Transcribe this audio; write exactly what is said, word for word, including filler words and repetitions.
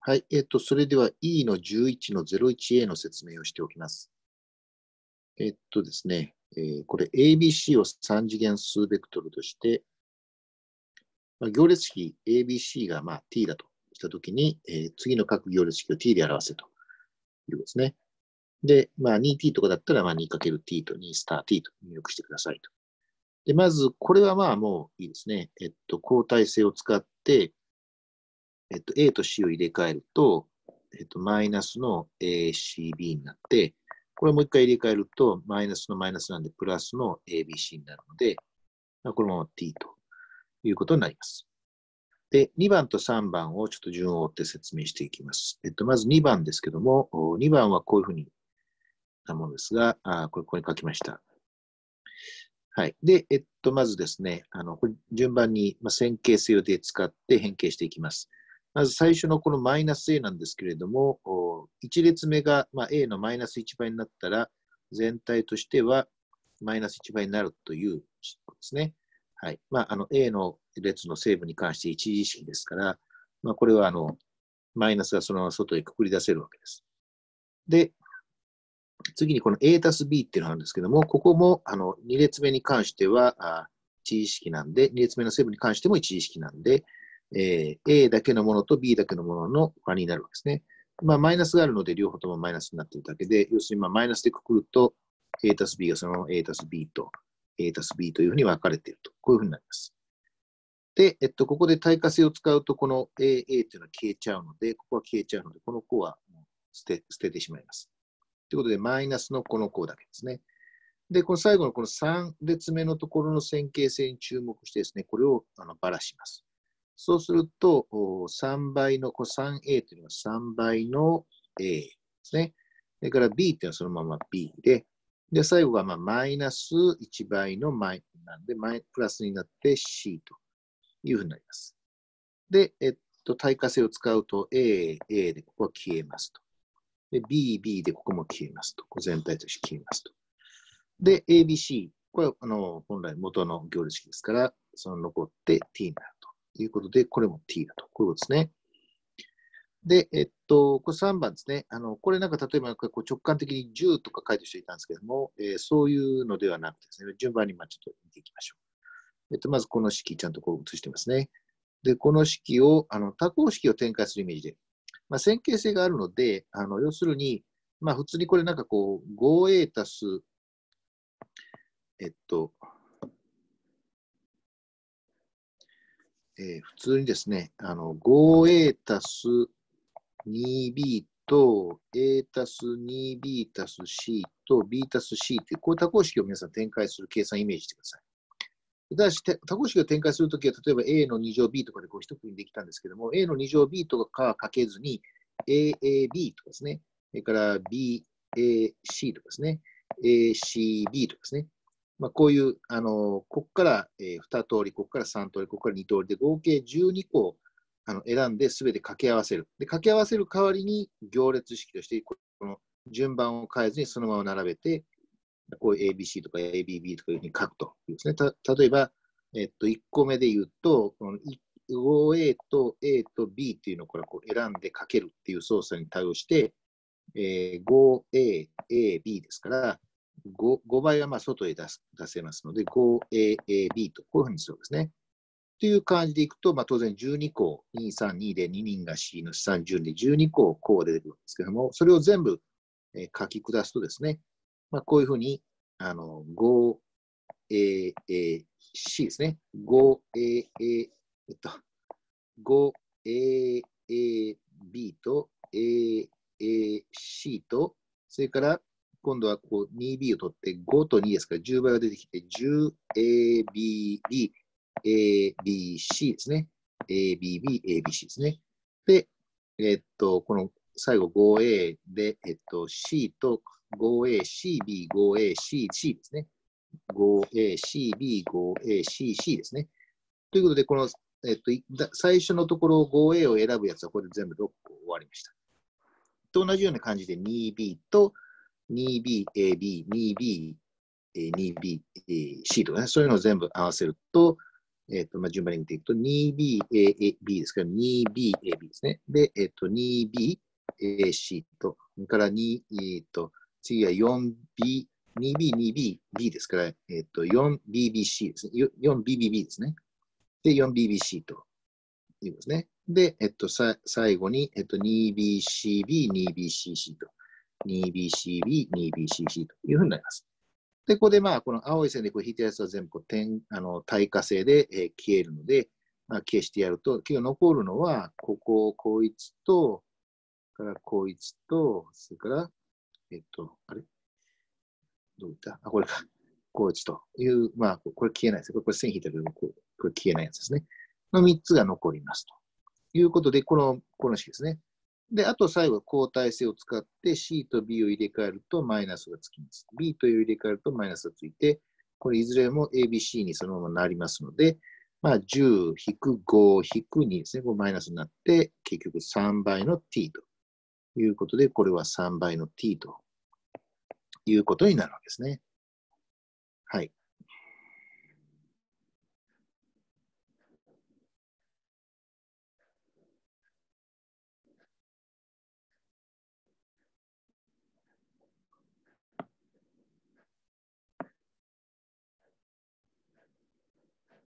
はい。えっと、それでは E のじゅういちの ゼロいちエー の説明をしておきます。えっとですね、えーこれ エービーシー をさん次元数ベクトルとして、まあ、行列式 エービーシー がまあ t だとしたときに、えー次の各行列式を t で表せということですね。で、まあ ツーティー とかだったらまあ にかけるティー とにスター t と入力してくださいと。で、まず、これはまあもういいですね。えっと、交代性を使って、えっと、A と C を入れ替えると、えっと、マイナスの エーシービー になって、これもう一回入れ替えると、マイナスのマイナスなんで、プラスの エービーシー になるので、このまま t ということになります。で、にばんとさんばんをちょっと順を追って説明していきます。えっと、まずにばんですけども、にばんはこういうふうになものですが、あこれ、ここに書きました。はい。で、えっと、まずですね、あの、これ順番に、まあ、線形性で使って変形していきます。まず最初のこのマイナス A なんですけれども、いち列目が、まあ、A のマイナスいちばいになったら、全体としてはマイナスいちばいになるということですね。はい。まあ、あの、A の列の成分に関して一次式ですから、まあ、これは、あの、マイナスがそのまま外へくくり出せるわけです。で、次にこの A たす B っていうのがあるんですけども、ここもあのに列目に関してはあ一次式なんで、に列目の成分に関しても一次式なんで、えー、A だけのものと B だけのものの和になるわけですね。まあ、マイナスがあるので、両方ともマイナスになっているだけで、要するにまあマイナスでくくると、A たす B がそのまま A たす B と A たす B というふうに分かれていると。こういうふうになります。で、えっと、ここで対化性を使うと、この エーエー というのは消えちゃうので、ここは消えちゃうので、この項は捨て捨ててしまいます。ということで、マイナスのこの項だけですね。で、この最後のこのさん列目のところの線形性に注目してですね、これをあのばらします。そうすると、さんばいの、この スリーエー というのはさんばいの A ですね。それから B というのはそのまま B で、で、最後がまあマイナスいちばいのマイなんで、マイプラスになって C というふうになります。で、えっと、対化性を使うと A、A でここは消えますと。で、B、B でここも消えますと。全体として消えますと。で、エービーシー。これは、あの、本来元の行列式ですから、その残って t になるということで、これも t だと。こういうことですね。で、えっと、これさんばんですね。あの、これなんか例えばこう直感的にじゅうとか書いてる人いたんですけども、えー、そういうのではなくてですね、順番にまあちょっと見ていきましょう。えっと、まずこの式ちゃんとこう映してますね。で、この式を、あの、多項式を展開するイメージで、まあ、線形性があるので、あの、要するに、まあ、普通にこれなんかこう、ごエー 足す、えっと、えー普通にですね、あの、ごエー 足す にビー と A 足す にビー 足す C と B 足す C っていう、こういう多項式を皆さん展開する計算イメージしてください。ただし、多項式を展開するときは、例えば A のに乗 B とかでこう一組できたんですけども、A のに乗 B とかかけずに、エーエービー とかですね、それから ビーエーシー とかですね、エーシービー とかですね、まあ、こういう、あの、ここから、えー、に通り、ここからさん通り、ここからに通りで合計じゅうにこあの選んで全て掛け合わせる。で、掛け合わせる代わりに行列式として、この順番を変えずにそのまま並べて、こういう エービーシー とか エービービー とかいうふうに書くというですね。た例えば、えっと、いっこめで言うと、この ごエー と A と B っていうのをこれこう選んでかけるっていう操作に対応して、えー、ごエー、エービー ですから、5, 5倍はまあ外へ出す出せますので、ごエー、エービー とこういうふうにするんですね。という感じでいくと、まあ、当然じゅうにこ、に、さん、にでににんが C のさんじゅうでじゅうにここう出てくるんですけども、それを全部、えー、書き下すとですね、まあ、こういうふうに、あの、ごエーエーシー ですね。ごエーエー、えっと、ごエーエービー と エーエーシー と、それから今度はこう にビー を取ってごとにですからじゅうばいが出てきて じゅうエービービー、エービーシー ですね。エービービー、エービーシー ですね。で、えっと、この最後 ごエー で、えっと、C と ごエーシービー、ごエーシーシー ですね。ごエーシービー、ごエーシーシー ですね。ということで、この、えっと、最初のところ ごエー を選ぶやつはこれで全部ろっこ終わりました。と同じような感じで にビー と にビー、エービー、にビー、にビー、C とかね、そういうのを全部合わせると、 えっ、と、まあ、順番に見ていくと、にビーエービー ですから、にビーエービー ですね。で、えっ、と、にビーエーシー と、それからに、えっ、と、次は よんビー、にビー、にビー、B ですから、えっ、と、よんビービーシー ですね。よんビービービー ですね。で、よんビービーシー ということですね。で、えっと、さ最後に、えっと、にビーシービー、にビーシーシー と、にビーシービー、にビーシーシー というふうになります。で、ここでまあ、この青い線でこう引いたやつは全部こう点、あの、対化性で、えー消えるので、まあ、消してやると、結局残るのは、ここ、こいつと、からこいつと、それから、えっと、あれどういったあ、これか。こいつという、まあ、これ消えないです。これこれ線引いたけど、これこれ消えないやつですね。のみっつが残りますということで、この、この式ですね。で、あと最後、交代性を使って C と B を入れ替えるとマイナスがつきます。B と U を入れ替えるとマイナスがついて、これいずれも エービーシー にそのままなりますので、まあ、じゅう引くご引くにですね、こうマイナスになって、結局さんばいの t ということで、これはさんばいの t ということになるわけですね。はい。